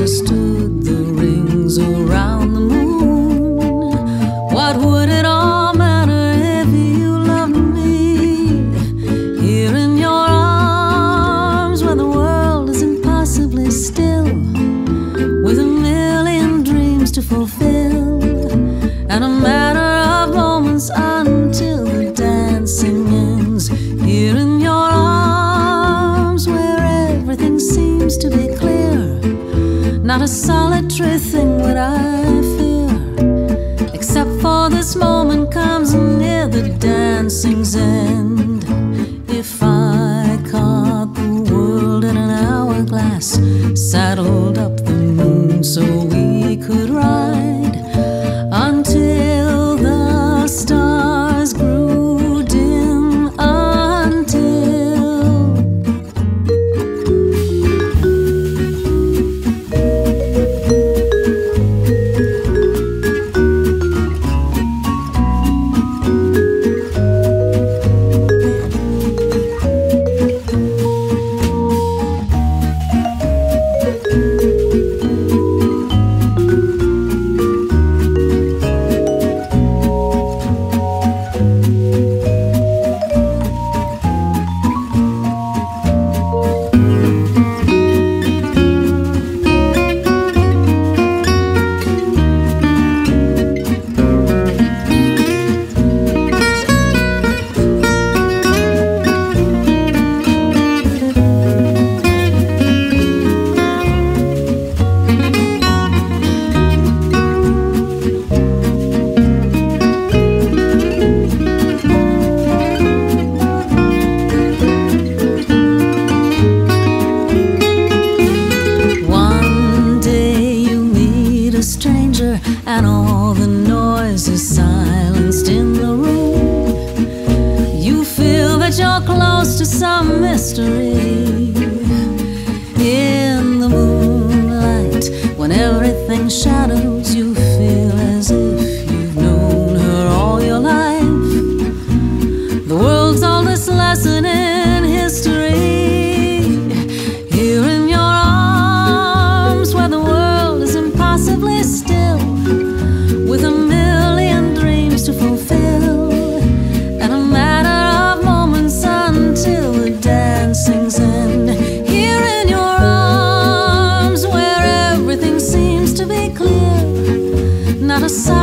understood the rings around the moon, what would it all matter if you loved me? Here in your arms where the world is impossibly still, with a million dreams to fulfill, and a matter of moments until the dancing ends. Here in your arms where everything seems to be clear, not a solitary thing would I fear, except for this moment comes near the dancing's end. If I caught the world in an hourglass, saddled up the moon so we could ride until the stars grew dim, and all the noise is silenced in the room. You feel that you're close to some mystery. In the moonlight, when everything shadows, you feel as if you've known her all your life. The world's oldest lesson in history. Here in your arms where the world is impossibly still, with a million dreams to fulfill, and a matter of moments until the dancing's end. Here in your arms where everything seems to be clear, not a sign